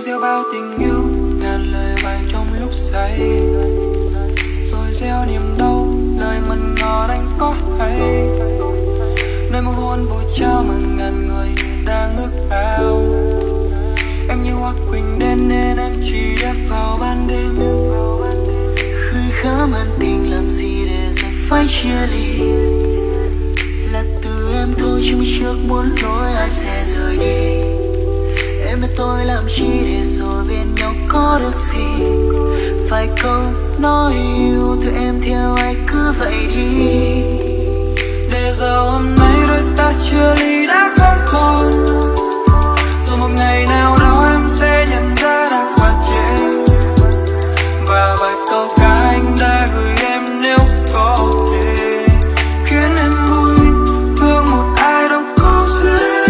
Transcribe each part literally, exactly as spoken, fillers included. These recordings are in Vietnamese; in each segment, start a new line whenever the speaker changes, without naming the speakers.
gieo bao tình yêu, ngàn lời vang trong lúc say, rồi gieo niềm đau, lời mặn ngọt anh có hay. Nơi môi hôn vội trao mà ngàn người đang ước ao. Em như hoa quỳnh đen nên em chỉ đẹp vào ban đêm.
Khơi khá man tình làm gì để rồi phải chia ly. Là từ em thôi chứ mới trước muốn nói ai sẽ rời đi. Em và tôi làm chi để rồi bên nhau có được gì. Phải câu nói yêu thương em theo ai cứ vậy đi.
Để giờ hôm nay đôi ta chia ly đã không còn. Rồi một ngày nào đó em sẽ nhận ra đã quá trễ. Và vài câu ca anh đã gửi em nếu có thể khiến em vui thương một ai đâu có dễ.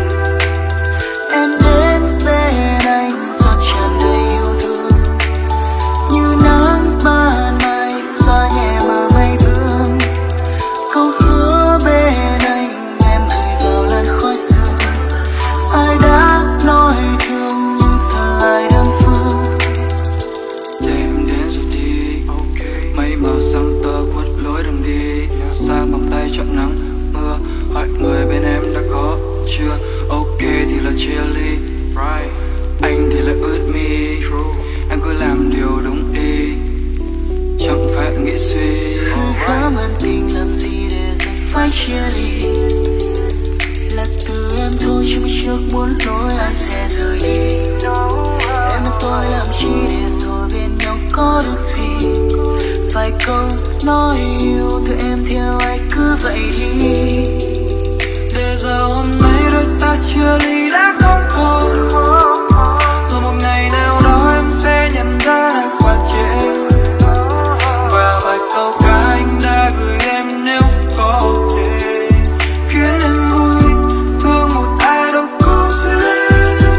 Em đến bên anh giọt tràn đầy yêu thương, như nắng ban mai xóa nhẹ mà mây vương. Câu hứa bên anh em gửi vào làn khói sương. Ai đã nói thương nhưng giờ lại đơn phương.
Để em đến rồi đi, okay. Mây màu sáng tơ khuất lối đường đi. Xa vòng tay chọn nắng mưa, hỏi người bên em đã có chưa. Ok thì là chia ly, right. Anh thì lại ướt mi, true. Em cứ làm điều đúng đi, chẳng phải nghĩ suy.
Khá man tình làm gì để rồi phải chia ly. Là từ em thôi chứ mới trước muốn nói ai sẽ rời đi. Em và tôi làm chi để rồi bên nhau có được gì. Phải câu nói yêu thương em theo ai cứ vậy đi.
Để giờ hôm nay đôi ta chia ly đã không còn. Rồi một ngày nào đó em sẽ nhận ra đã quá trễ. Và vài câu ca anh đã gửi em nếu có thể khiến em vui thương một ai đâu có dễ.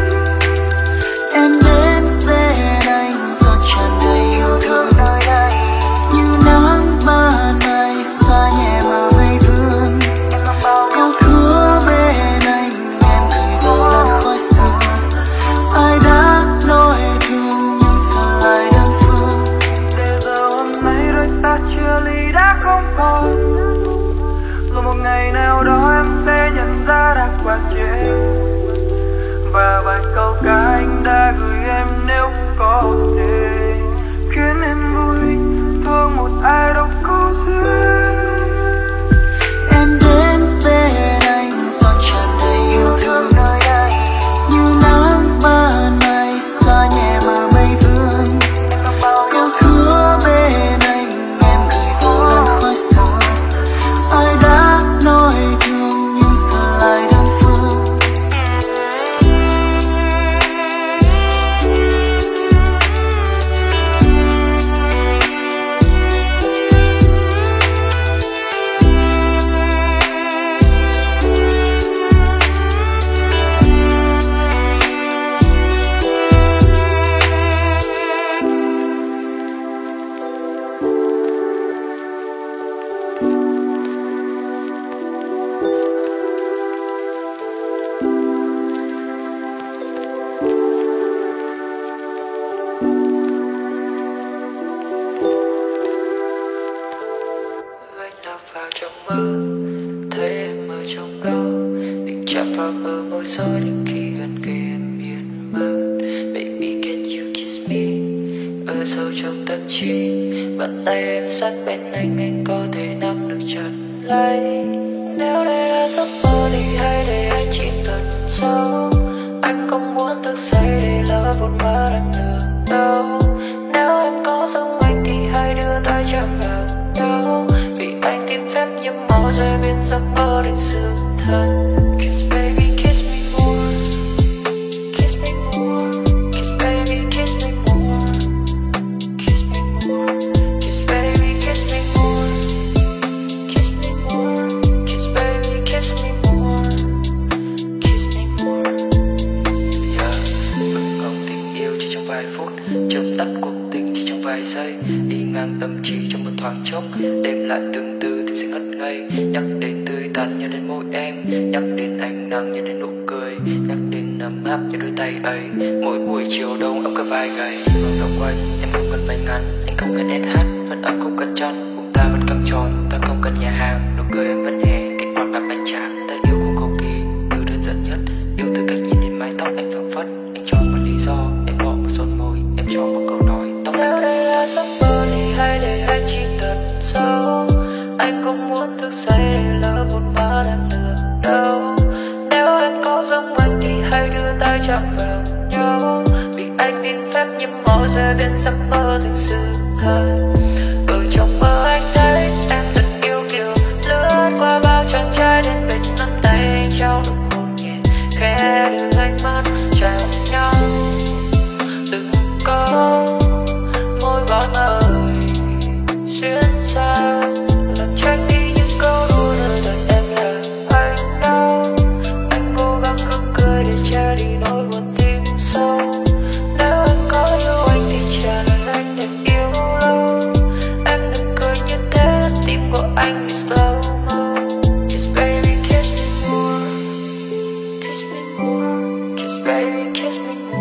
Em đến bên anh giọt tràn đầy yêu thương, như nắng ban mai xóa nhẹ mà mây vương. Câu hứa bên anh em gửi vào làn khói sương. Ai đã nói thương nhưng giờ lại đơn phương.
Để giờ hôm nay đôi ta chia ly đã không còn. Rồi một ngày nào đó em sẽ nhận ra đã quá trễ. Và vài câu ca anh đã gửi em nếu có thể khiến em vui thương một ai đâu có dễ.
Em đến bên anh giọt tràn đầy yêu thương, như nắng ban mai xóa nhẹ mà mây vương. Câu hứa bên anh em gửi vào làn khói sương. Ai đã nói thương nhưng giờ lại đơn phương.
Anh đập vào trong mơ, thấy em ở trong đó, định chạm vào bờ môi gió nhưng khi gần kề em biến mất. Baby can you kiss me, ở sâu trong tâm trí. Bàn tay em sát bên anh, anh có thể nắm được chặt lấy. Nếu đây là giấc mơ thì hãy để anh chìm thật sâu. Anh không muốn thức dậy để lỡ vụn vỡ đang được đâu. Nếu em có giống anh thì hãy đưa tay chạm vào nhau. Vì anh tin phép nhiễm màu rơi bên giấc mơ đến sự thật. Kiss baby kiss me more, kiss me more, kiss baby kiss me more, kiss me more, kiss baby kiss me more, kiss me more, kiss baby kiss me more, kiss me more. Yeah, bừng bóng tình yêu chỉ trong vài phút, chớp tắt cuộc tình chỉ trong vài giây, đi ngang tâm trí trong một thoáng chốc, đêm lại từng từ tim sẽ ngất ngây. Nhắc đến tươi tắn nhớ đến môi em, nhắc đến ánh nắng nhớ đến nụ cười, nhắc đến nắng ấm áp như đôi tay ấy. Mỗi buổi chiều đông ấm cả vai gầy. Vòng dạo quanh em không cần váy ngắn, anh không cần ét hát, vẫn ấm không cần chăn. Bụng ta vẫn căng tròn, ta không cần nhà hàng. Nụ cười em vẫn nhẹ, cách quán bạc bánh tráng. Ta yêu không cầu kỳ, yêu đơn giản nhất. Yêu từ cách nhìn đến mái tóc em phảng phất. Anh cho một lý do, em bỏ một son môi. Em cho một câu nói tóc.
Nếu đây là giấc mơ thì hãy để anh chỉ thật sâu. Anh không muốn thức dậy để lỡ một mắt em được đâu. Nếu em có giống anh thì hãy đưa tay chạm vào nhau. Vì anh tin phép nhiễm màu sẽ biến giấc mơ thành sự thật. Ở trong mơ anh thấy em thật yêu kiều, lướt qua bao chàng trai đến bên nắm tay anh trao nụ hôn nhẹ, khẽ đưa ánh mắt chạm nhau. Từng câu môi gọi mời xuyên sang làm tránh đi những câu đùa nơi đời em là anh đâu. Anh cố gắng gượng cười để che đi nỗi buồn tim sâu. Nếu anh có yêu anh thì trả lời anh để yêu lâu. Em đừng cười như thế, tim của anh bị slow mo. Kiss baby kiss me more, kiss me more, kiss baby kiss me more.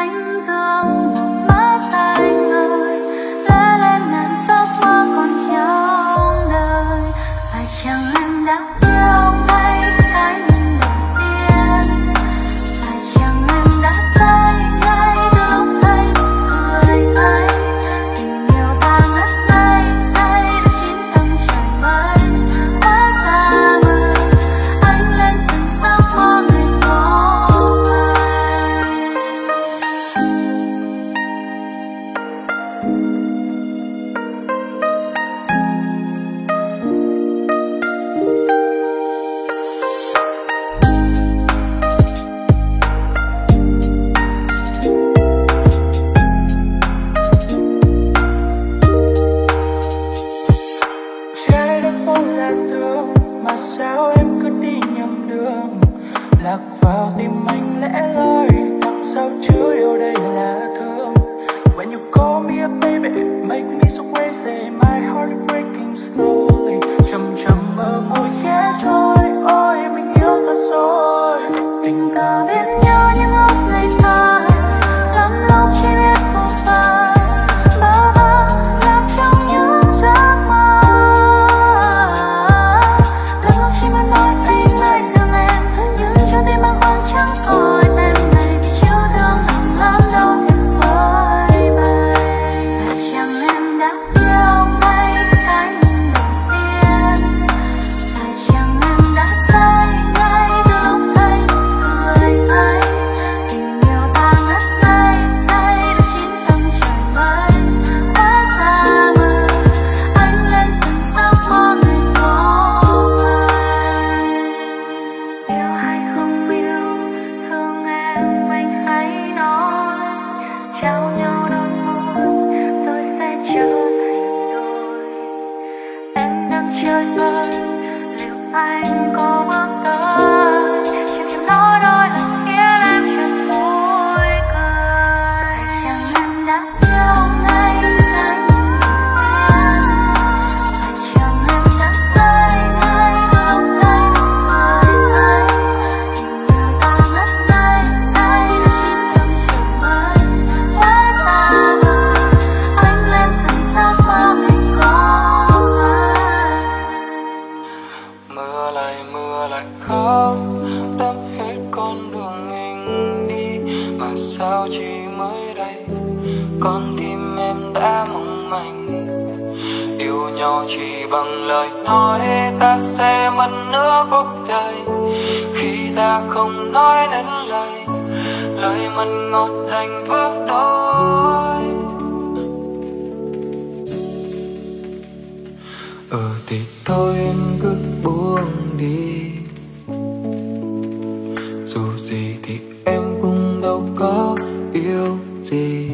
cánh dương một má xanh ơi, lẽ lên ngàn giấc mơ còn trong đời. Phải chăng em đã yêu ngay cái nhìn đầu tiên, phải chăng em đã say ngay từ lúc thấy nụ cười ấy. Tình yêu ta ngất ngây say được chín tầng trời mây, quá xa vời anh lên từng giấc mơ người có
Trái đất vốn là tường, mà sao em cứ đi nhầm đường, lạc vào tim anh lẽ loi, đằng sau chứa yêu đây là thương. When you call me up baby, make me so crazy, my heart breaking slowly. Chậm chậm mơ môi khẽ trôi, ôi mình yêu thật rồi.
tình cờ biết nhau những lúc ngây thơ, lắm lúc chỉ biết vô vơ, bơ vơ lạc trong những giấc mơ. Lắm lúc chỉ muốn nói anh ơi thương em, nhưng cho tim anh vẫn chẳng có em này, vì chiều thương nặng lắm đâu thể phơi bày. Phải chăng em đã yêu ngay cái nhìn đầu tiên, phải chăng em đã say ngay từ lúc thấy nụ cười ấy. Tình yêu ta ngất ngây say được chín tầng trời mây, quá xa vời anh lên từng giấc mơ người có ai. Yêu hay không yêu, thương em anh hãy nói, trao nhau đôi môi rồi sẽ trở thành đôi. Em đang chơi vơi, liệu anh có bước tới, chìm chìm nói đôi lần khiến em chợt môi cười. Phải chăng em đã yêu ngay cái nhìn đầu tiên, phải chăng em đã say ngay từ lúc thấy nụ cười ấy. Tình yêu ta ngất ngây say được chín tầng trời mây, quá xa vời anh lên từng giấc mơ người có ai.
Mưa lại mưa lại khóc, đắp hết con đường mình đi, mà sao chỉ mới đây con tim em đã mong manh. Yêu nhau chỉ bằng lời nói, ta sẽ mất nửa cuộc đời khi ta không nói nên lời, lời mặn ngọt đành bước đôi. Ừ thì thôi em cứ buông đi, dù gì thì em cũng đâu có yêu gì.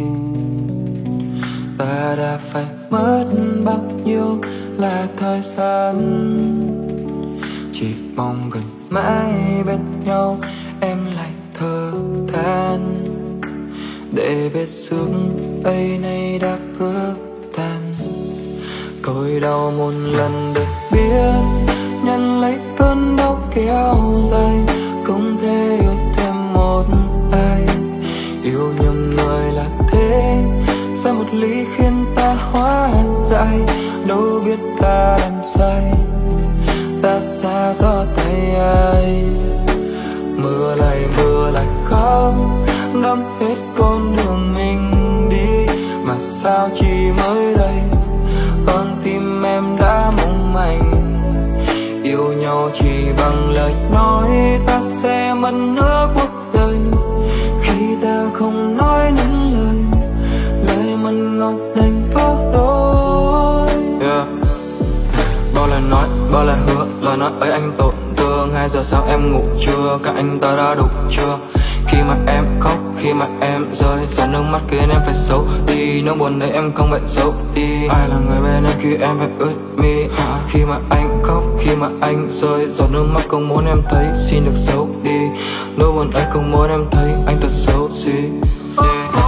Ta đã phải mất bao nhiêu là thời gian, chỉ mong gần mãi bên nhau em lại thở than, để vết sương ấy nay đã vỡ tan. Tôi đau một lần để biết nhận lấy cơn đau kéo dài, không thể yêu thêm một ai. Yêu nhầm người là thế, sao một ly khiến ta hóa dại, đâu biết ta làm sai, ta xa gió tay ai. Mưa lại mưa lại khóc, đắm hết con đường mình đi, mà sao chỉ mới đây con tim em đã mong manh. Yêu nhau chỉ bằng lời nói, ta sẽ mất nửa cuộc đời khi ta không nói nên lời, lời mặn ngọt đành vỡ đôi. Yeah. Bao lời nói, bao lời hứa, lời nói ấy anh tổn thương. Hai giờ sáng em ngủ chưa, cả anh ta đã đủ chưa? Khi mà em khóc, khi mà em rơi, giọt nước mắt khiến em phải xấu đi. Nỗi buồn đấy em không phải giấu đi. Ai là người bên em khi em phải ướt mi? Khi mà anh khóc, khi mà anh rơi, giọt nước mắt không muốn em thấy, xin được giấu đi. Nỗi buồn ấy không muốn em thấy, anh thật xấu xí. Yeah.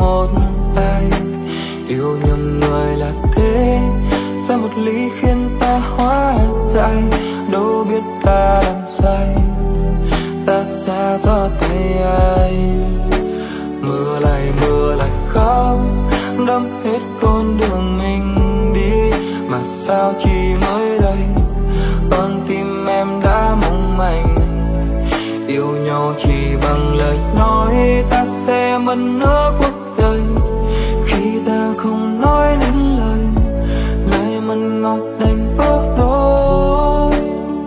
một ai. Yêu nhầm người là thế, sao một ly khiến ta hóa dại. Đâu biết ta làm sai, ta xa gió tay ai. Mưa lại mưa lại khóc, đẫm hết con đường mình đi. Mà sao chỉ mới đây con tim em đã mong manh. Yêu nhau chỉ bằng lời nói, ta sẽ mất nửa cuộc đời. Khi ta không nói nên lời, lời mặn ngọt đành vỡ đôi.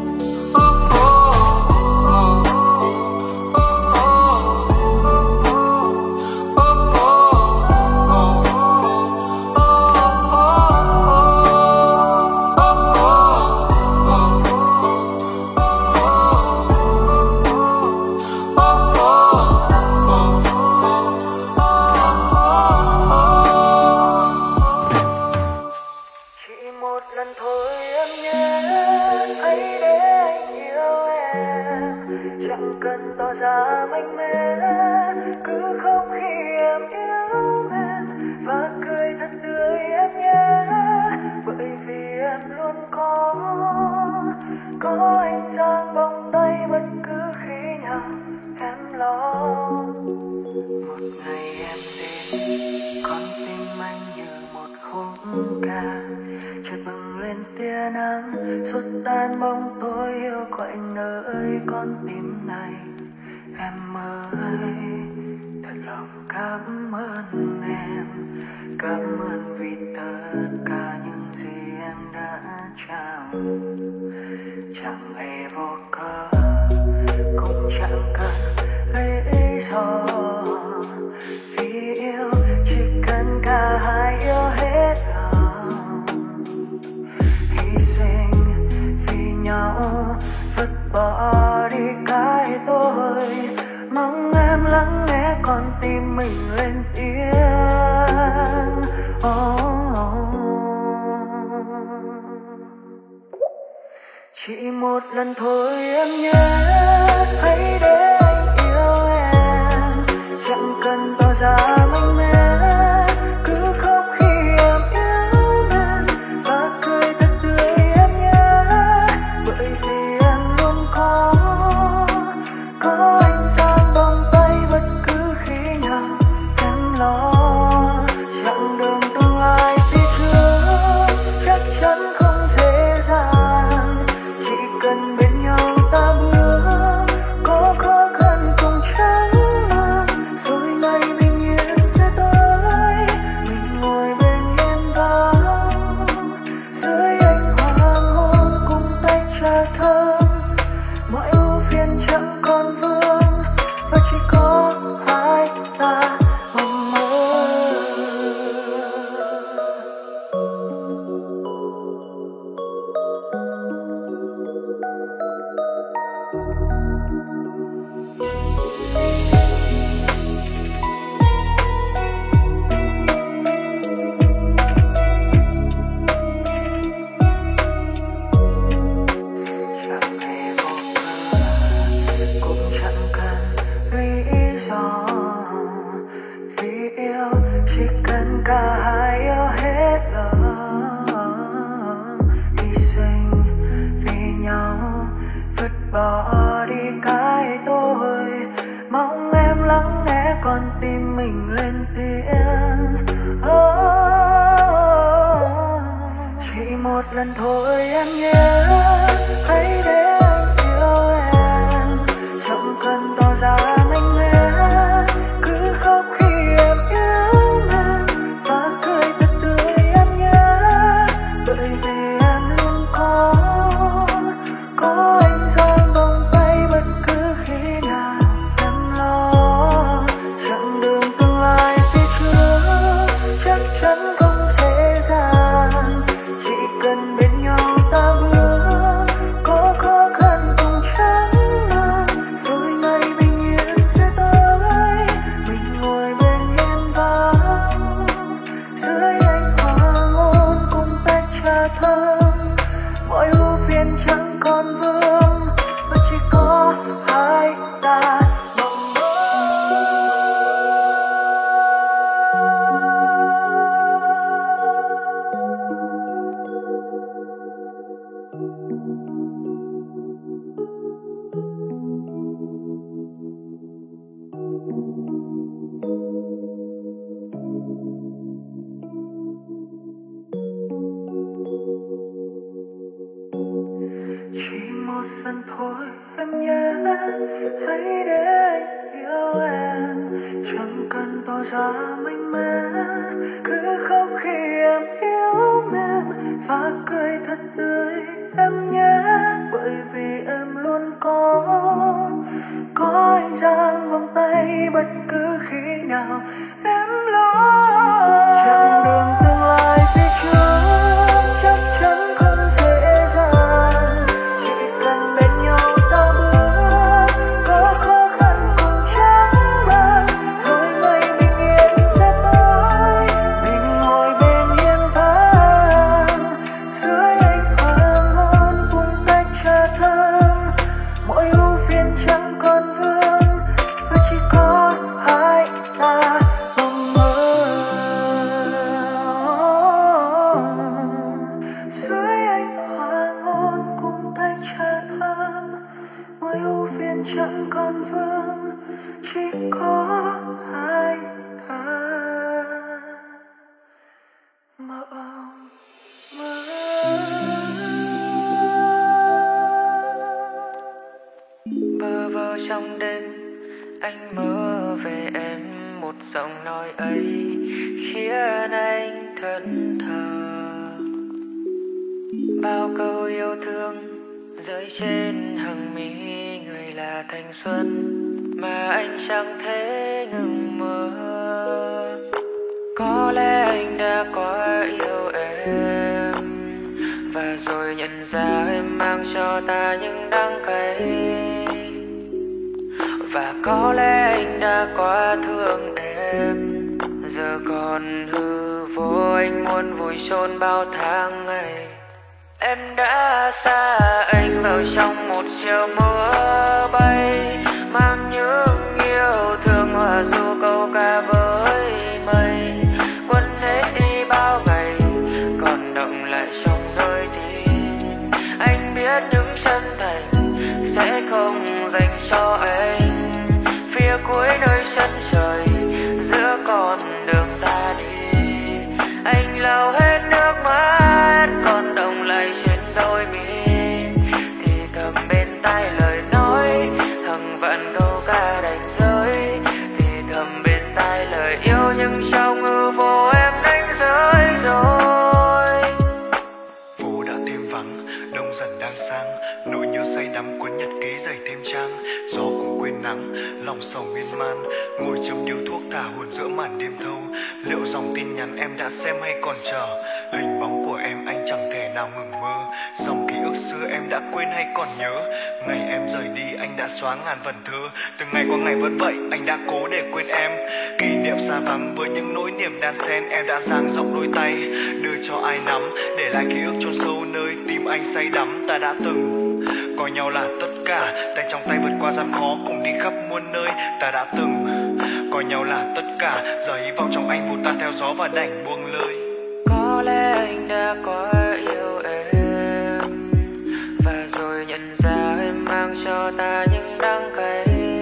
Chỉ một lần thôi em nhé, hãy để anh yêu em, chẳng cần tỏ ra mạnh mẽ, cứ khóc khi em yêu em và cười thật tươi em nhé, bởi vì em luôn có có anh dang vòng tay bất cứ khi nào em lo. Chặng đường tương lai phía trước chắc chắn không dễ dàng, cần bên nhau ta bước, có khó khăn cùng tránh mang, rồi ngày bình yên sẽ tới. Mình ngồi bên hiên vắng dưới ánh hoàng hôn cùng tách trà thơm, mọi ưu phiền chẳng còn vương và chỉ có hai ta mong mơ. Bỏ đi cái tôi, mong em lắng nghe con tim mình lên tiếng. Oh, chỉ một lần thôi em nhé, hãy để anh yêu em, chẳng cần tỏ ra mạnh mẽ, cứ khóc khi em yêu em và cười thật tươi em nhé, bởi vì em luôn có có anh dang vòng tay bất cứ khi nào em lo. Chặng đường tương lai phía trước chắc chắn không dễ dàng, chỉ cần bên nhau ta bước, có khó hãy để anh yêu em, chẳng cần tỏ ra mạnh mẽ, cứ khóc khi em yêu em và cười thật tươi em nhé, bởi vì em luôn có có anh dang vòng tay bất cứ khi nào em lo. Chặng đường tương lai phía trước chắc chắn không dễ dàng, chỉ cần bên nhau ta bước, có khó khăn cùng trắng bàn, rồi ngày bình yên sẽ tới. Mình ngồi bên hiên vàng dưới ánh hoàng hôn cùng tách trà thơm, mỗi ưu phiền chẳng còn vương và chỉ có hai ta mong mơ. Dưới ánh hoàng hôn cùng tách trà thơm, mỗi ưu phiền chẳng còn vương, chỉ có hai ta mộng mơ.
Bơ vơ trong đêm anh mơ về em, một giọng nói ấy khiến anh thẫn thờ. Bao câu yêu thương rơi trên hàng mi, người là thanh xuân mà anh chẳng thể ngừng mơ. Có lẽ anh đã quá yêu em và rồi nhận ra em mang cho ta những đắng cay. Và có lẽ anh đã quá thương em, giờ còn hư vô anh muốn vùi chôn bao tháng ngày. Em đã xa anh vào trong một chiều mưa bay, mang những yêu thương hòa du câu ca với mây. Quên hết đi bao ngày còn động lại trong đôi tim. Anh biết những chân thành sẽ không dành cho anh, phía cuối nơi chân trời giữa con đường ta đi. Anh lau hết nước mắt còn động lại trên đôi mi, thì thầm bên tai lời nói thằng vạn câu ca đành rơi. Thì thầm bên tai lời yêu nhưng trong hư vô em đánh rơi rồi.
Phố đã thêm vắng, đông dần đang sang, nỗi nhớ say đắm cuốn nhật ký dày thêm trang. Gió cũng quên nắng, lòng sầu miên man, ngồi châm điếu thuốc thả hồn giữa màn đêm thâu. Liệu dòng tin nhắn em đã xem hay còn chờ? Hình bóng của em anh chẳng thể nào ngừng mơ. Dòng ký ức xưa em đã quên hay còn nhớ? Ngày em rời đi anh đã xóa ngàn vần thơ. Từng ngày qua ngày vẫn vậy anh đã cố để quên em. Kỷ niệm xa vắng với những nỗi niềm đan xen, em đã dang rộng đôi tay đưa cho ai nắm, để lại ký ức chôn sâu nơi tim anh say đắm. Ta đã từng coi nhau là tất cả, tay trong tay vượt qua gian khó cùng đi khắp muôn nơi. Ta đã từng coi nhau là tất cả, giờ hy vọng trong anh vụt tan theo gió và đành buông lời.
Có lẽ anh đã quá yêu em và rồi nhận ra em mang cho ta những đắng cay.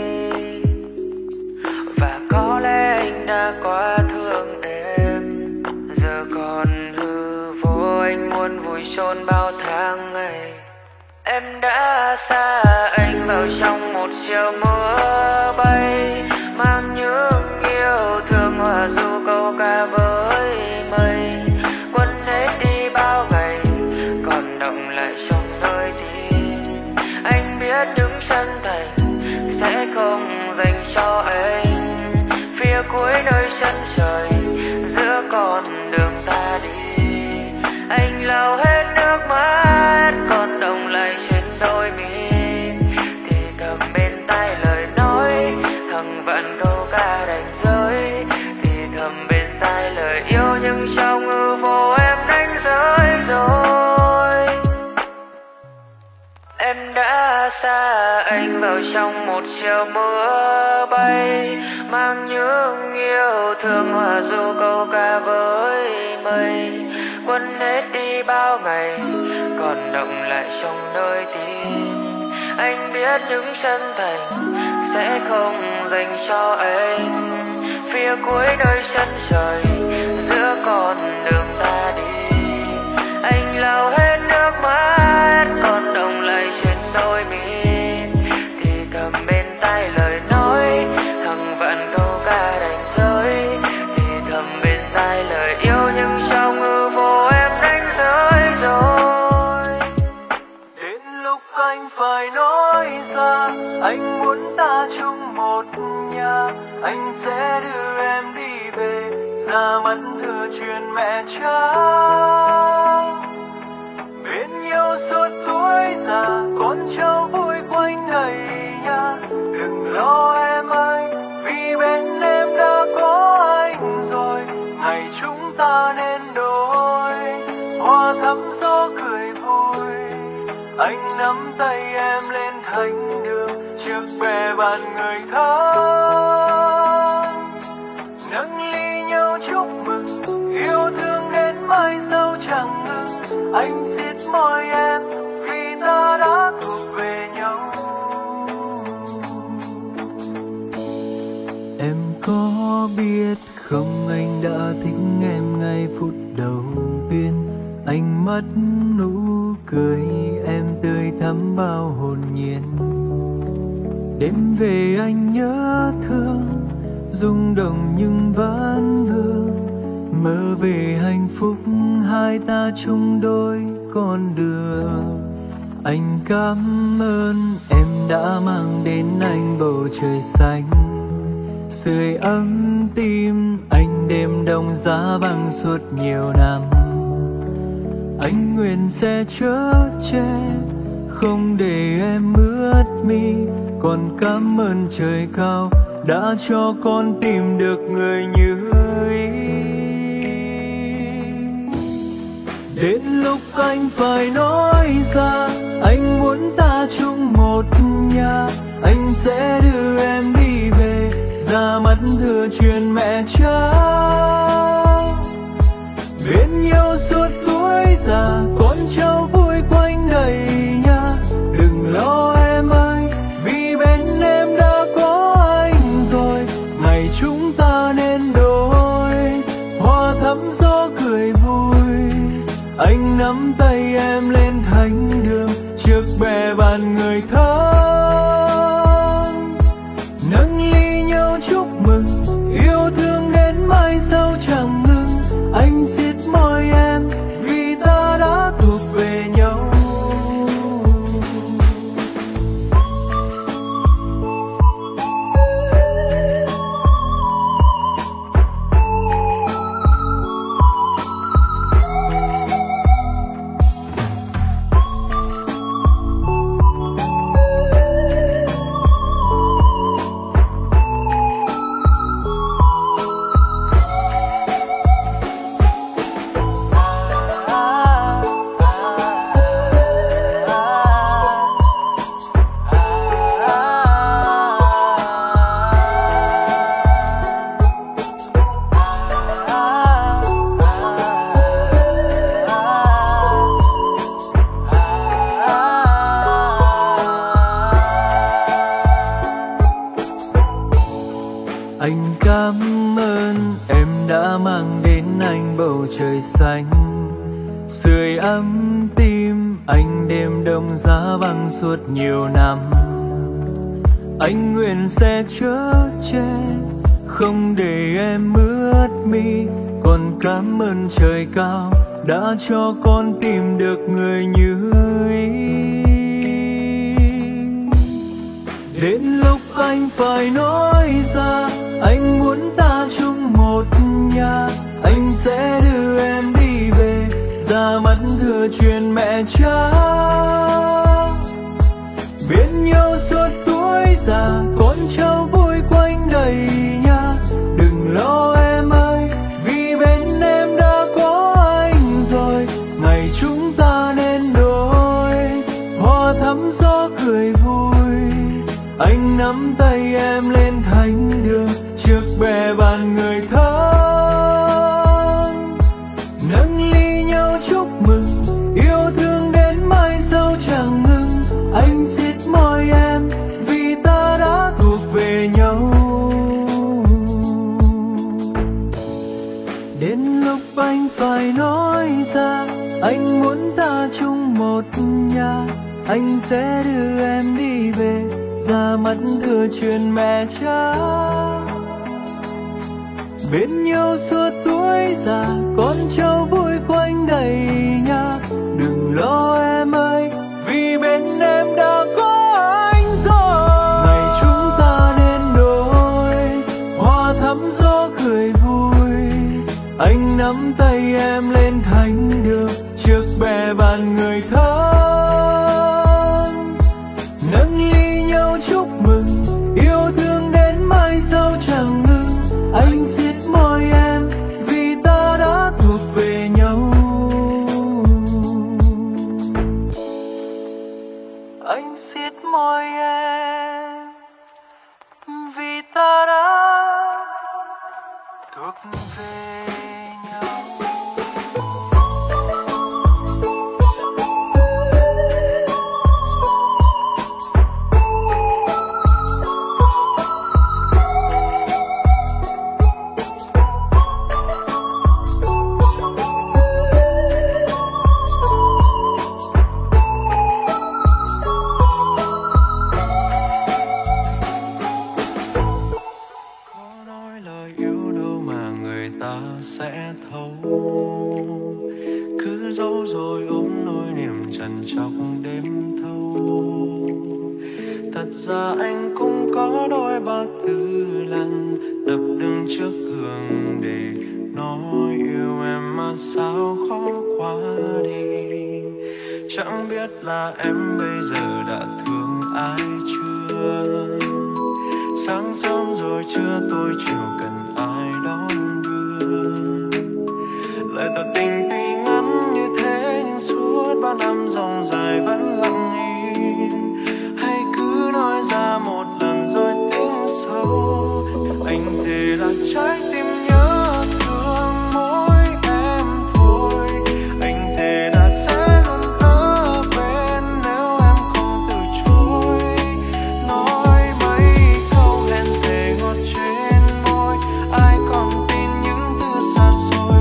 Và có lẽ anh đã quá thương em, giờ còn hư vô anh muốn vùi chôn bao tháng ngày. Em đã xa anh vào trong một chiều mưa bay, mang những yêu thương hòa du câu ca với mây. Quên hết đi bao ngày còn động lại trong đôi tim. Anh biết những chân thành sẽ không dành cho anh, phía cuối nơi chân trời giữa con đường ta đi. Anh lau hết nước mắt còn động lại trên đôi mi, thì thầm bên tai lời nói thằng vạn câu ca đành rơi. Thì thầm bên tai lời yêu nhưng trong hư vô em đánh rơi rồi. Em đã xa anh vào trong một chiều mưa bay, mang những yêu thương hòa du câu ca với mây. Quên hết đi bao ngày còn động lại trong nơi tim. Anh biết những chân thành sẽ không dành cho anh, phía cuối nơi chân trời giữa con đường ta đi. Anh lau hết nước mắt còn động lại trên đôi mi, thì cầm
ra mắt thừa truyền mẹ cha. Bên nhau suốt tuổi già, con cháu vui quanh đầy nhà. Đừng lo em ơi, vì bên em đã có anh rồi. Ngày chúng ta nên đôi, hoa thắm gió cười vui. Anh nắm tay em lên thánh đường, trước bè bàn người thân. Nâng ly nhau chúc mừng, yêu thương đến mai sau chẳng ngừng. Anh siết môi em, vì ta đã thuộc về nhau. Em có biết không, anh đã thích em ngay phút đầu tiên. Anh mất nụ cười, em tươi thắm bao hồn nhiên. Đêm về anh nhớ thương, rung động nhưng vẫn vương. Mơ về hạnh phúc hai ta chung đôi con đường. Anh cảm ơn em đã mang đến anh bầu trời xanh, sưởi ấm tim anh đêm đông giá băng suốt nhiều năm. Anh nguyện sẽ chở che, không để em ướt mi. Còn cảm ơn trời cao đã cho con tìm được người như ý. Đến lúc anh phải nói ra, anh muốn ta chung một nhà. Anh sẽ đưa em đi về, ra mắt thừa truyền mẹ cha. Bên nhau suốt tuổi già, con cháu vui quanh đầy nhà. Đừng lo em ơi, vì bên em đã có anh rồi. Ngày chúng ta nên đôi, hoa thắm gió cười vui. Anh nắm tay em lên thánh đường, trước bè bàn người thân. Nâng ly nhau chúc mừng, yêu thương đến mai sau chẳng ngừng. Anh siết môi em, vì ta đã thuộc về nhau. Anh cảm ơn em đã mang đến anh bầu trời xanh, sưởi ấm tim anh đêm đông giá băng suốt nhiều năm. Anh nguyện sẽ chở che, không để em ướt mi. Còn cảm ơn trời cao đã cho con tìm được người như ý. Đến lúc anh phải nói ra, anh muốn ta chung một nhà. Anh sẽ đưa em đi về, ra mắt thừa truyền mẹ cha. Bên nhau suốt tuổi già, con cháu vui quanh đầy nhà. Đừng lo em ơi, vì bên em đã có anh rồi. Ngày chúng ta nên đôi, hoa thắm gió cười vui. Anh nắm tay em lên thánh đường, trước bè bàn người thân. Nâng ly nhau chúc mừng, yêu thương đến mai sau chẳng ngừng. Anh siết môi em, vì ta đã thuộc về nhau. Đến lúc anh phải nói ra, anh muốn ta chung một nhà. Anh sẽ đưa em đi về, ra mắt thừa truyền mẹ cha. Bên nhau suốt tuổi già, con cháu vui quanh đầy nhà. Đừng lo em ơi, vì bên em đã có anh rồi. Ngày chúng ta nên đôi, hoa thắm gió cười vui. Anh nắm tay em lên thánh đường trước bè bạn người thân, nâng ly nhau chúc mừng yêu thương đến mai sau chẳng ngừng. Anh siết môi em vì ta đã thuộc về nhau. Anh siết môi em vì ta đã thuộc về nhau.
Sẽ thấu cứ giấu rồi ôm nỗi niềm trằn trọc đêm thâu. Thật ra anh cũng có đôi ba tư lần tập đứng trước gương để nói yêu em mà sao khó qua đi. Chẳng biết là em bây giờ đã thương ai chưa. Sáng sớm rồi chưa tôi chiều cần ai đón lời tỏ tình tuy ngắn như thế nhưng suốt bao năm dòng dài vẫn lặng im. Hay cứ nói ra một lần rồi tính sâu. Anh thề là trái tim nhớ thương mỗi em thôi. Anh thề là sẽ luôn ở bên nếu em không từ chối. Nói mấy câu hẹn thề ngọt trên môi, ai còn tin những thứ xa xôi.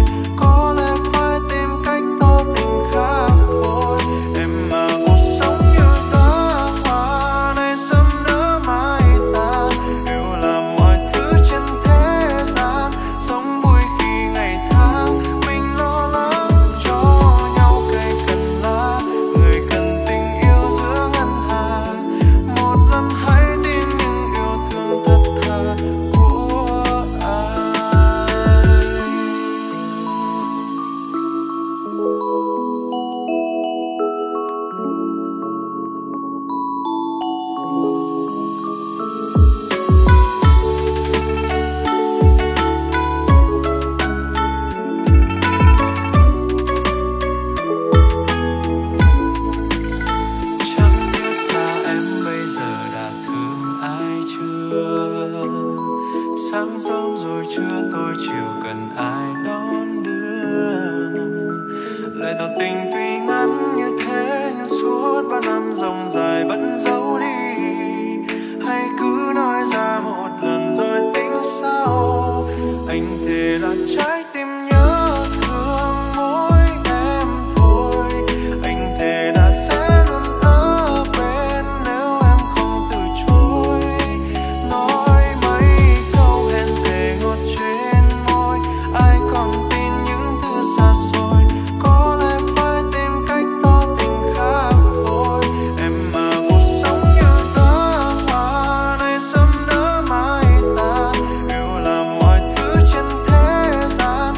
Sáng sớm rồi trưa tôi chiều cần ai đón đưa. Lời tỏ tình tuy ngắn như thế nhưng suốt bao năm dòng dài vẫn giấu đi. Hay cứ nói ra một lần rồi tính sau. Anh thề là trái tim nhớ thương mỗi em thôi. Anh thề là sẽ luôn ở bên nếu em không từ chối. Nói mấy câu hẹn thề ngọt trên môi, ai còn tin những thứ xa xôi. Có lẽ phải tìm cách tỏ tình khác thôi. Em mà cuộc sống như đóa hoa này sớm nở mai tàn. Yêu là mọi thứ trên thế gian,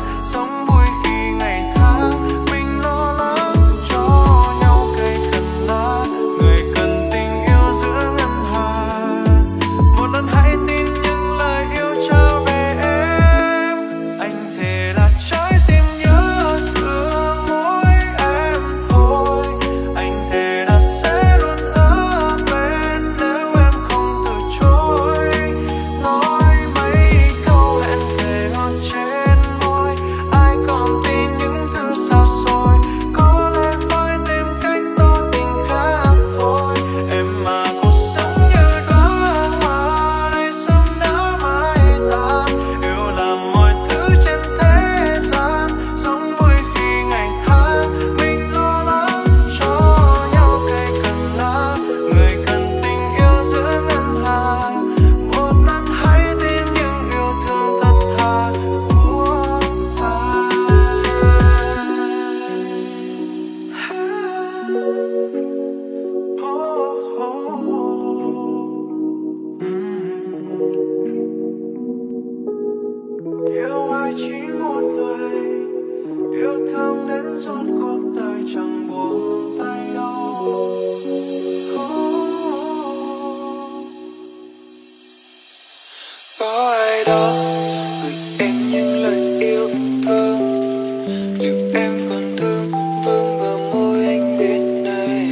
chỉ một người yêu thương đến suốt cuộc đời chẳng buông tay đâu. Có ai đó gửi em những lời yêu thương, liệu em còn thương vương bờ môi anh biết này,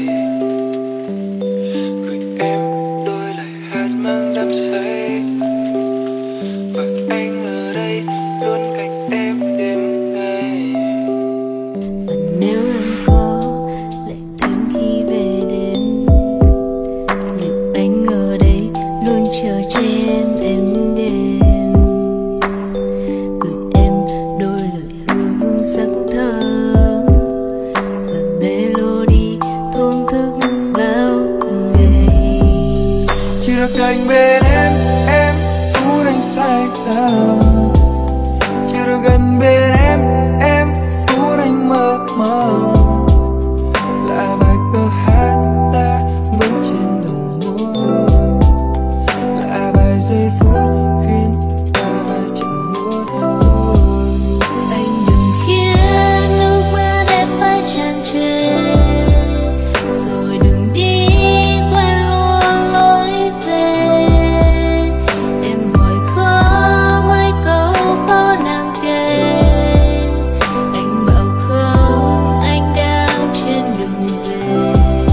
gửi em đôi lời hát mang đắm say, và anh ở đây luôn cạnh em đêm ngày.
Và nếu em có lệ thêm khi về đêm, liệu anh ở đây luôn chờ che em đêm đêm, gửi em đôi lời hứa hương sắc thơ và melody thổn thức bao ngày.
Chỉ được cạnh bên em, em phút anh say đắm. Chỉ được gần bên em, em phút anh mơ mộng. Là bài câu hát ta vẫn trên đồng môi, là bài giây phút khiến ta phải chẳng muốn thôi.
Anh đừng khiến nước mắt em phải tràn trề, rồi đừng đi quên luôn lối về. Em hỏi khó mấy câu có nàng kể, anh bảo không, anh đang trên đường về.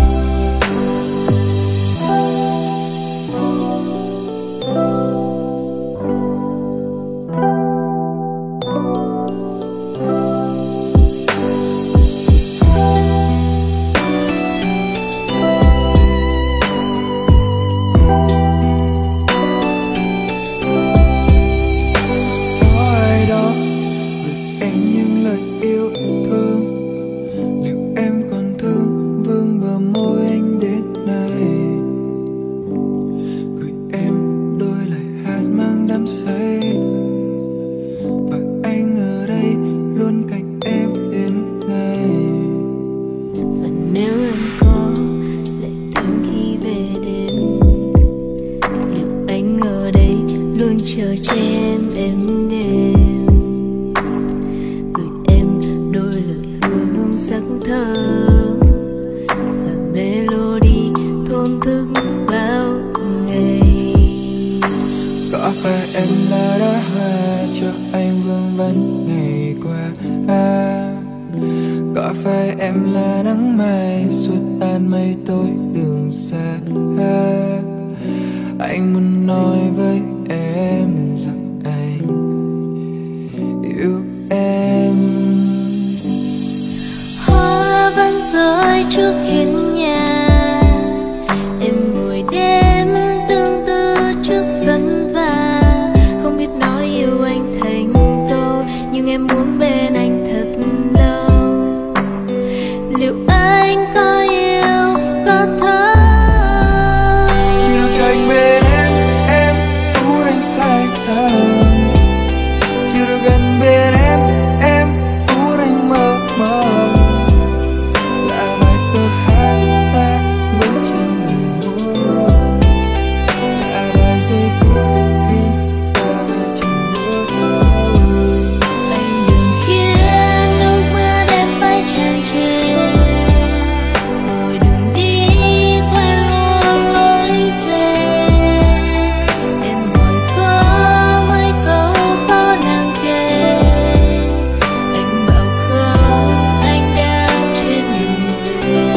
Có ai đó gửi em những lời yêu thương, liệu em còn thương vương bờ môi anh đến này, gửi em đôi lời hát mang đắm say, và anh ở đây luôn cạnh em đến ngày.
Và nếu em có lệ thêm khi về đêm, liệu anh ở đây luôn chờ che em đêm đêm, gửi em đôi lời hứa hương sắc thơ và melody thổn thức bao ngày.
Có phải em là đóa hoa cho anh vương vấn ngày qua à? Có phải em là nắng mai xua tan mây tối đường xa à? Anh muốn nói với em rằng anh yêu em.
Hoa vẫn rơi trước hiên nhà, em ngồi đêm tương tư trước sân vàng. Không biết nói yêu anh thành câu, nhưng em muốn bên anh thật lâu. Liệu anh có yêu, có thấu?
Chỉ được cạnh bên em, em phút anh say đắm. Chỉ được gần bên em, em phút anh mơ mộng. Là bài câu hát ta vẫn trên đồng môi, là bài giây phút khi ta về chẳng bước thôi.
Anh đừng khiến nước mắt em phải tràn trề, rồi đừng đi quên luôn lối về. Em hỏi khó mấy câu có nàng kể, anh bảo không, anh đang trên đường về.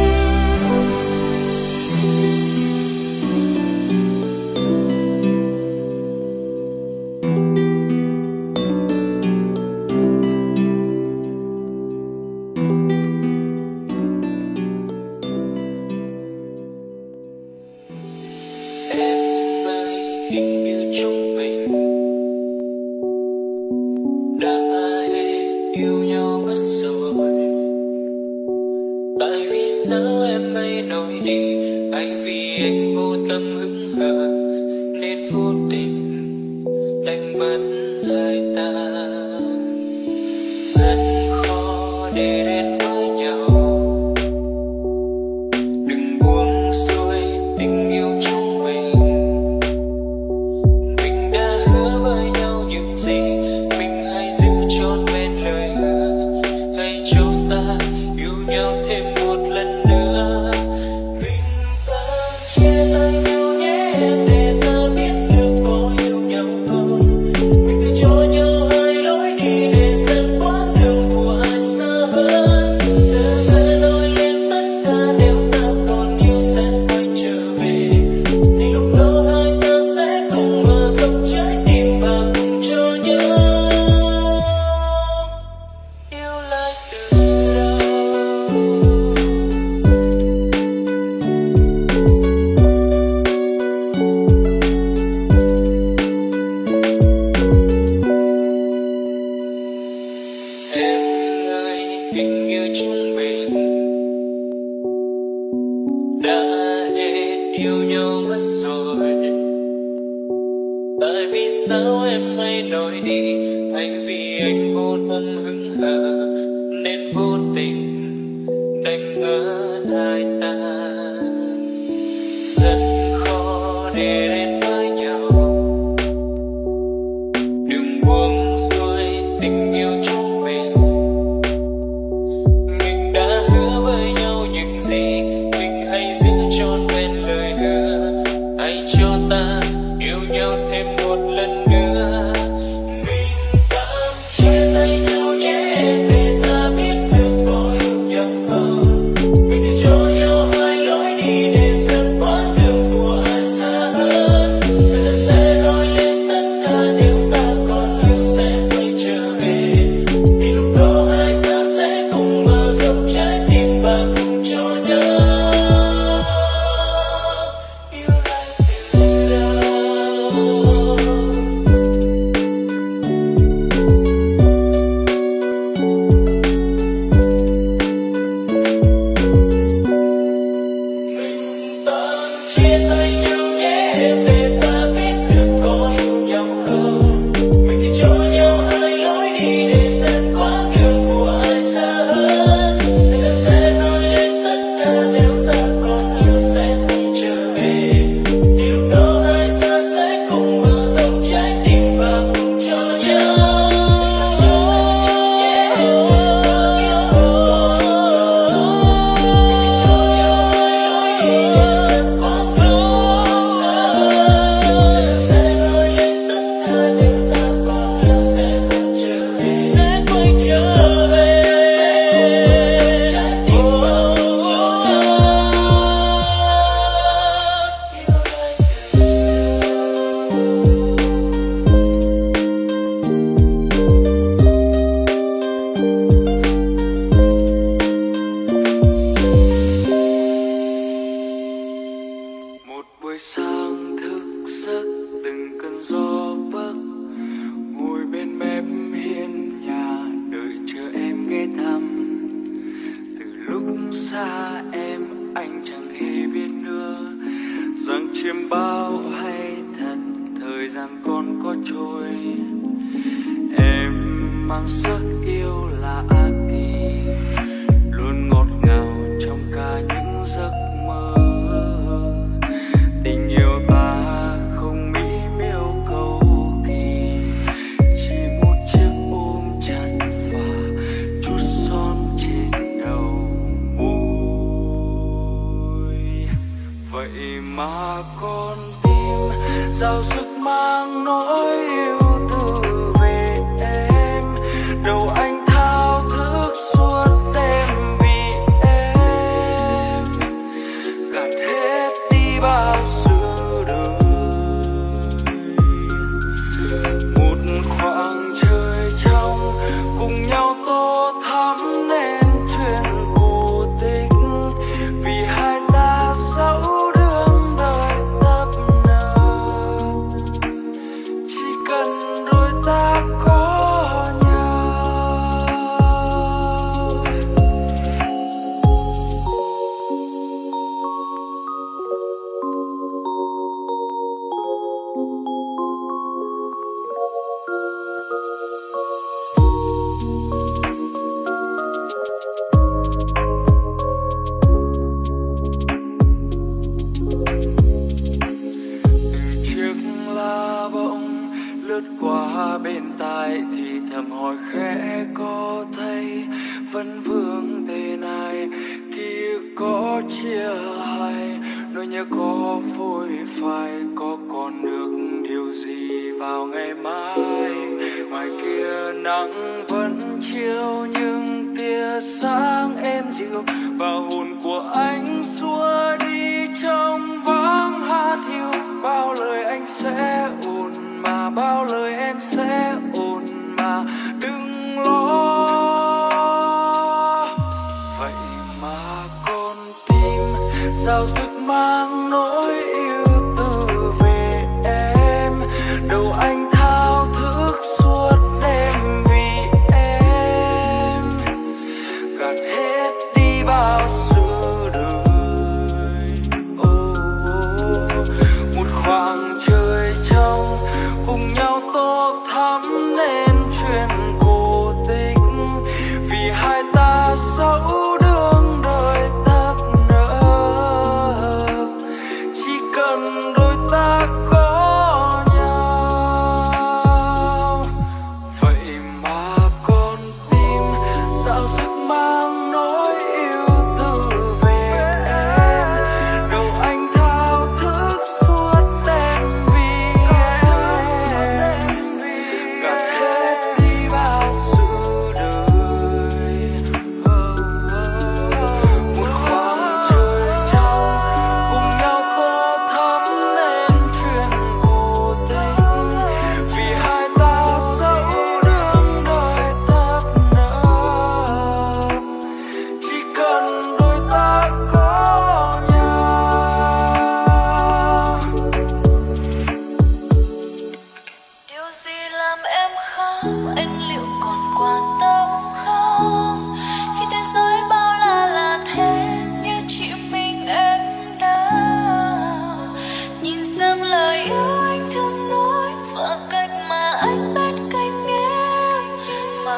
Em ơi, hình như chúng mình đã yêu nhau mất rồi. Tại vì sao em hay nói đi, tại vì anh vô tâm hững hờ nên vô tình đánh mất hai ta. Rất khó để đến với nhau, đừng buông xuôi tình yêu chúng mình. Mình đã hứa với nhau những gì mình hay
tình yêu chúng mình đã hết yêu nhau mất rồi. Tại vì sao em hay đổi đi, hay vì anh vô tâm hững hờ nên vô tình đành ngỡ hai ta. Rất khó để đến với nhau, đừng buông xuôi tình yêu chúng mình. Mình đã hứa với nhau những gì, mình hãy giữ trọn vẹn lời hứa. Hãy cho ta yêu nhau thêm một lần nữa. Mình tạm chia tay nhau nhé, để ta biết được có yêu nhau không. Mình hãy cho nhau hai lối đi để xem quãng đường của ai xa hơn. Ta sẽ nói lên tất cả nếu ta còn yêu sẽ quay trở về. Thì lúc đó hai ta sẽ cùng mở rộng trái tim và cùng cho nhau yêu lại từ đầu. Mình tạm chia tay nhau nhé, để ta biết được có yêu nhau không. Mình hãy cho nhau hai lối đi để xem quãng đường của ai xa hơn. Ta sẽ nói lên tất cả nếu ta còn yêu sẽ quay trở về. Thì lúc đó hai ta sẽ cùng mở rộng trái tim và cùng cho nhau. Một buổi sáng thức giấc từng cơn gió bấc, ngồi bên mép hiên nhà đợi chờ em ghé thăm. Từ lúc xa em anh chẳng hề biết nữa rằng chiêm bao hay thật thời gian còn có trôi. Em mang giấc yêu là kỳ, luôn ngọt ngào trong cả những giấc mơ. Tình yêu ta không mỹ miêu cầu kỳ, chỉ một chiếc ôm chặt và chút son trên đầu môi. Vậy mà con tim giao sức mang nỗi yêu từ về em. Đầu anh thao thức suốt đêm vì em, gạt hết đi bao sự đời. Một khoảng trời trong cùng nhau tô thắm nên chuyện cổ tích, vì hai ta dẫu đường đời tấp nập, chỉ cần đôi ta có nhau. Từng chiếc lá bỗng lướt qua bên tai thì thầm hỏi khẽ có thấy vẫn vương tên ai. Ký ức có chia hai, nỗi nhớ có phôi phai, có còn được điều gì vào ngày mai. Ngoài kia nắng vẫn chiều nhưng tia sáng êm dịu và hồn của anh xua đi trong vắng hát hiu. Bao lời anh sẽ ổn mà, bao lời em sẽ ổn mà, đừng lo. Vậy mà con tim giao sức mang nỗi yêu từ về em. Đầu anh thao thức suốt đêm vì em,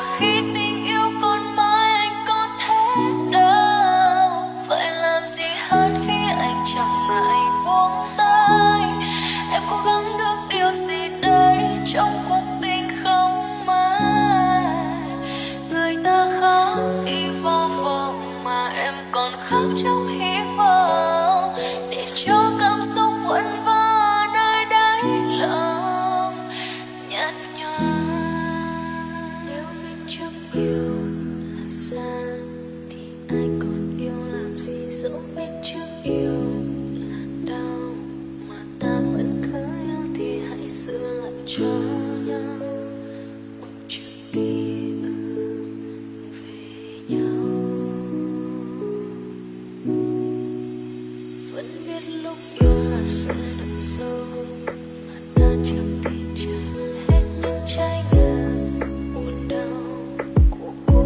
khi tình yêu còn mãi anh có thế đâu. Phải làm gì hơn khi anh chẳng ngại buông tay. Em cố gắng được điều gì đây trong cuộc tình không mãi. Người ta khóc khi vô vọng mà em còn khóc trong hy vọng, để cho cảm xúc vẫn vỡ nơi đáy lòng nhạt nhòa. Nếu biết trước yêu là xa thì ai còn yêu làm gì, dẫu biết trước yêu là đau mà ta vẫn cứ yêu thì hãy giữ lại cho nhau bầu trời ký ức về nhau. Vẫn biết lúc yêu là sẽ đậm sâu mà ta chẳng thể tránh hết những trải nghiệm buồn đau của cuộc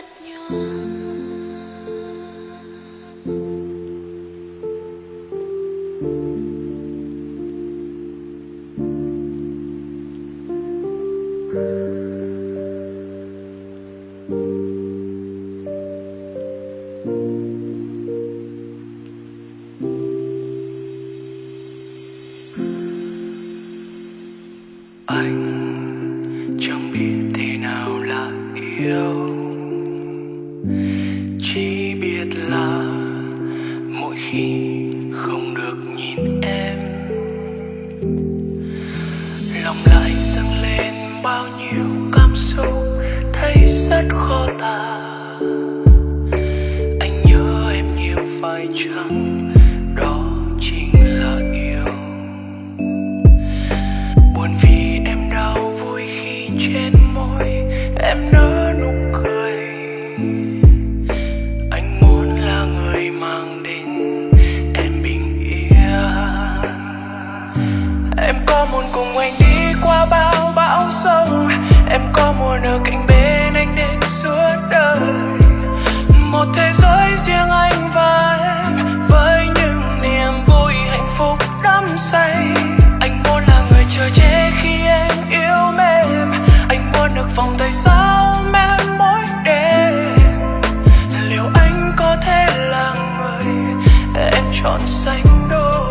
Anh chẳng biết thế nào là yêu, chỉ biết là mỗi khi không được nhìn em, lòng lại dâng lên bao nhiêu cảm xúc thấy rất khó tả. Anh nhớ em nhiều phải chăng đó chính là yêu? Buồn vì em đau, vui khi trên môi em nở nụ cười. Anh muốn là người mang đến em bình yên. Em có muốn cùng anh đi qua bao bão sông, em có muốn ở cạnh bên anh đến suốt đời. Một thế giới riêng anh và em với những niềm vui hạnh phúc đắm say. Anh muốn là người chờ che khi em yêu mềm, anh muốn được vòng tay sau em mỗi đêm. Liệu anh có thể là người em chọn sánh đôi?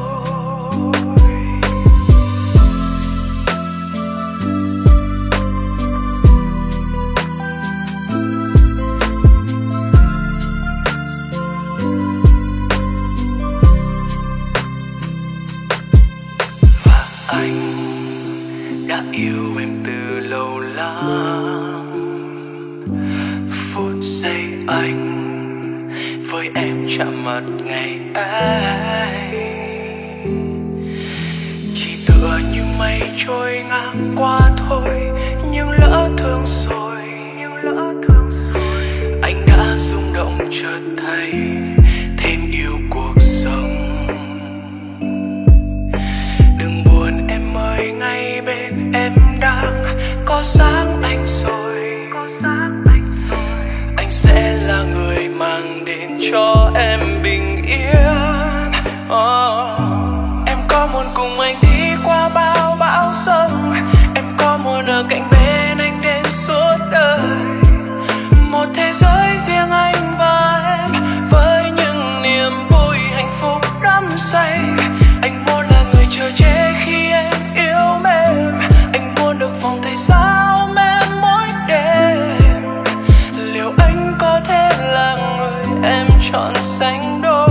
Anh đã yêu em từ lâu lắm, phút giây anh với em chạm mặt ngày ấy, chỉ tựa như mây trôi ngang qua thôi. Nhưng lỡ thương rồi, anh đã rung động chợt thấy thêm yêu cuộc sống. Ngay bên em đang có sáng anh rồi, anh sẽ là người mang đến cho em bình yên. Oh. Em có muốn cùng anh đi qua bao bão sông, em có muốn ở cạnh bên anh đến suốt đời. Một thế giới riêng anh và em với những niềm vui hạnh phúc đắm say. Anh muốn là người chờ che khi em yêu mềm, anh muốn được vòng tay sau em mỗi đêm. Liệu anh có thể là người em chọn sánh đôi?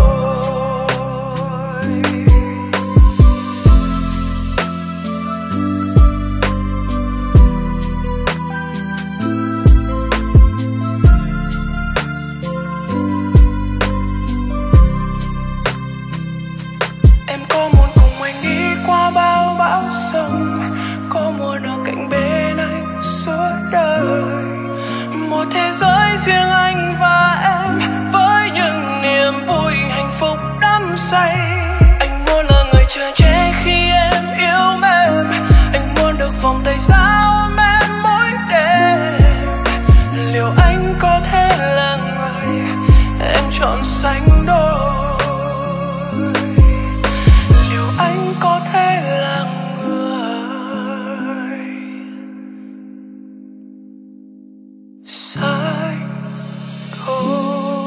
Em có muốn cùng anh đi qua bao bão sông, có muốn ở cạnh bên anh suốt đời. Một thế giới riêng anh và em với những niềm vui hạnh phúc đắm say. Anh muốn là người chờ che khi em yêu mềm, anh muốn được vòng tay sau em mỗi đêm. Liệu anh có thể là người em chọn sánh đôi? Anh có thể là người sánh đôi.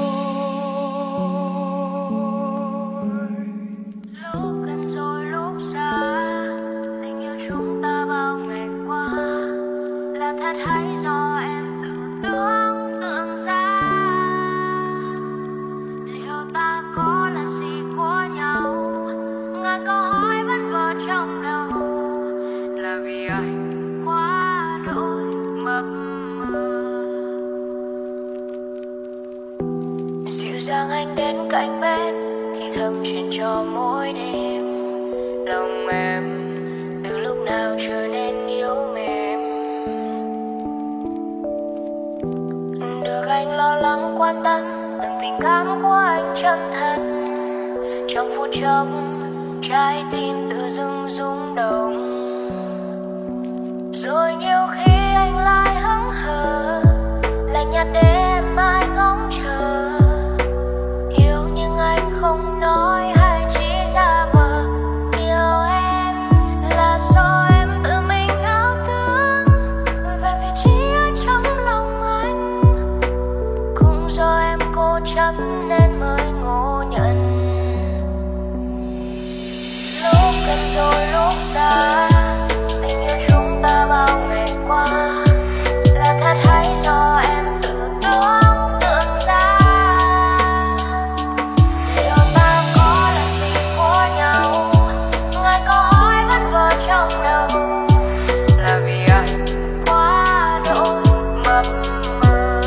Lúc gần rồi lúc xa, tình yêu chúng ta bao ngày qua là thật hay do em tự tưởng tượng ra? Liệu ta có là gì của nhau? Ngàn câu hỏi vẫn vỡ trong đầu, là vì anh quá đỗi mập mờ. Dịu dàng anh đến cạnh bên thì thầm chuyện cho mỗi đêm. Lòng em từ lúc nào trở nên yếu mềm, được anh lo lắng quan tâm từng tình cảm của anh chân thật. Trong phút chốc trái tim tự dưng rung động, rồi nhiều khi anh lại hững hờ, lạnh lạnh nhạt để em mãi ngóng chờ. Yêu nhưng anh không nói hay chỉ giả vờ. Yêu em là do em tự mình ảo tưởng về vị trí ở trong lòng anh. Cũng do em cố chấp nên mới ngộ nhận. Lúc gần rồi lúc xa, tình yêu chúng ta bao ngày qua là thật hay do em tự tưởng tượng ra. Liệu ta có là gì của nhau? Ngài câu hỏi vẫn vờ trong đầu. Là vì anh quá độ mập mờ.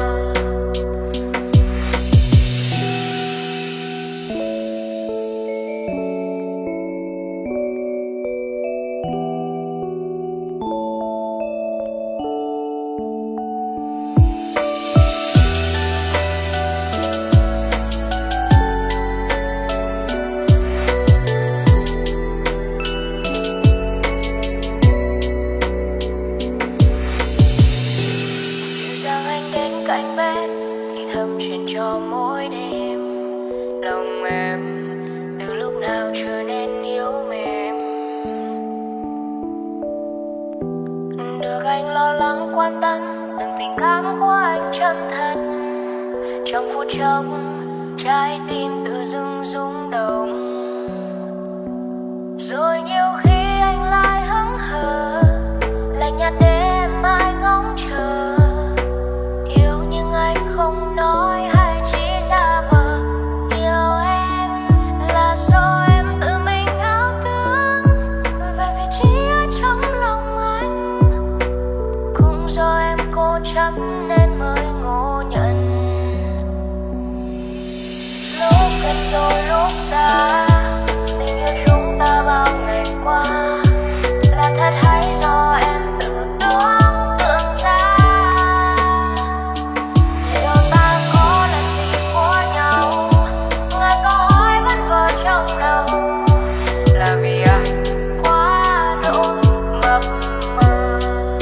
Dịu dàng anh đến cạnh bên thì thầm chuyện cho mỗi đêm. Lòng em từ lúc nào trở nên yếu mềm. Được anh lo lắng quan tâm từng tình cảm của anh chân thật. Trong phút chốc trái tim tự dưng rung động. Rồi nhiều khi anh lại hững hờ, lạnh nhạt để em mãi ngóng chờ. Yêu nhưng anh không nói hay chỉ giả vờ. Yêu em là do em tự mình ảo tưởng về vị trí ở trong lòng anh. Cũng do em cố chấp nên mới ngộ nhận. Lúc gần rồi lúc xa, tình yêu chúng ta bao ngày qua là thật hay do em tự tưởng tượng ra. Liệu ta có là gì của nhau? Ngài câu hỏi vẫn vờ trong đầu. Là vì anh quá độ mập mờ.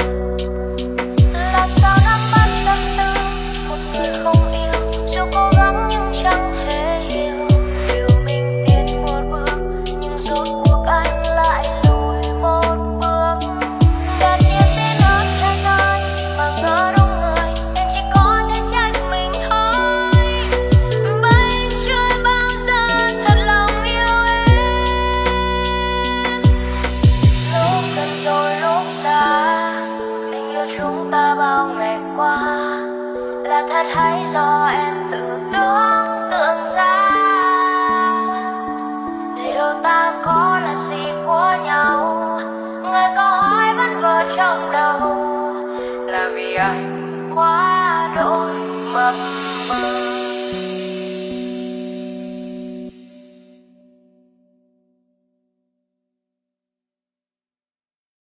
Làm sao nắm bắt tâm tư một người không yêu, dù cố gắng nhưng chẳng thể hiểu. Điều mình tiến một bước nhưng rốt cuộc anh lại lùi một bước. Đẹp niềm tin ớt thay nơi mà ngỡ đúng người nên chỉ có thể trách mình thôi. Bay chưa bao giờ thật lòng yêu em. Lúc gần rồi lúc xa, tình yêu chúng ta bao ngày qua là thật hay do em tự tưởng tượng ra. Liệu ta có là gì của nhau? Ngài câu hỏi vẫn vờ trong đầu. Là vì anh quá đỗi mập mờ.